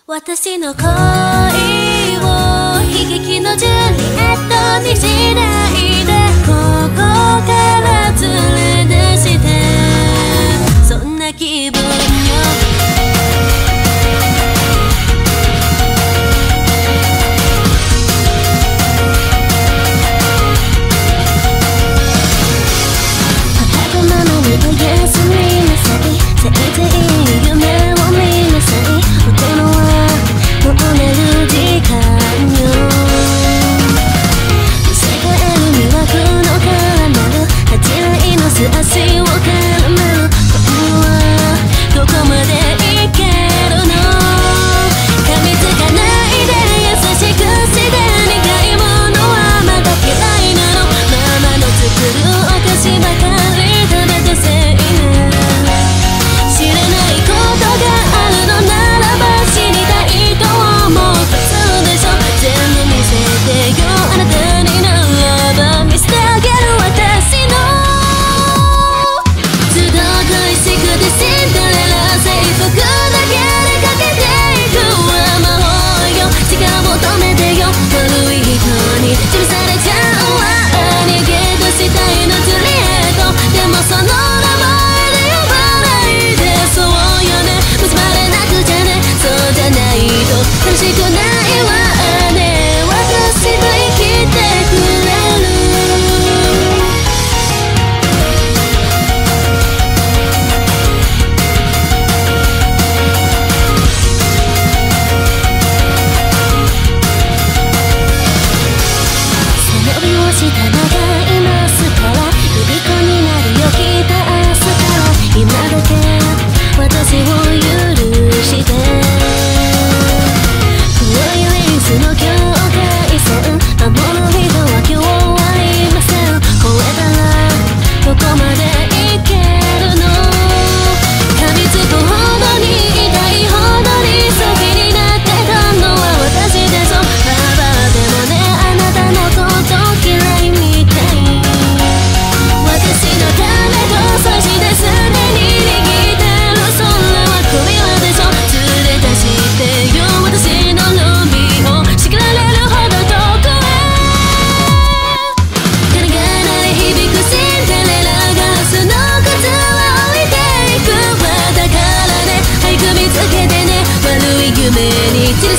私の恋を悲劇のジュリエットにしないで、ここから連れ出して、そんな気分よ。パパとママにおやすみなさい、せいぜい夢を見なさい、大人はもう寝る時間よ。世界には苦のからなる8割の素足を絡める、今度はどこまでいけるの。噛みつかないで優しくして苦いものはまだ嫌いなの。ママの作るお菓子ばかり食べてせいね。知らないことがあるのならば知りたいと思う普通でしょ。全部見せてよ、あなたにならば見せてあげる私の都度恋しくてシンデレラ制服だけでかけていくわ魔法よ。時間を止めてよ、悪い人に許されちゃうわ。逃げ出したいのジュリエット、でもその名前で呼ばないで。そうよね、結ばれなくちゃね、そうじゃないと楽しくないわね。私と生きてくれる。背伸びをしたのがいますから、指子になるよきっと明日から。今だけ私を許して、遠いレースの境界線守る人は今日はいません。超えたらどこまでいけるの。噛みつくほどに痛いほどに好きになってたのは私でしょ。パパでもね、あなたのこと嫌いみたい。私のためとそしてすでに握ってる、それは首輪でしょ。連れ出してよ、私のルビーを叱られるほど遠くへ。鐘が鳴り響くシンデレラ、ガラスの靴は置いていくわ。だからね、はい、組みつけてね、悪い夢に散り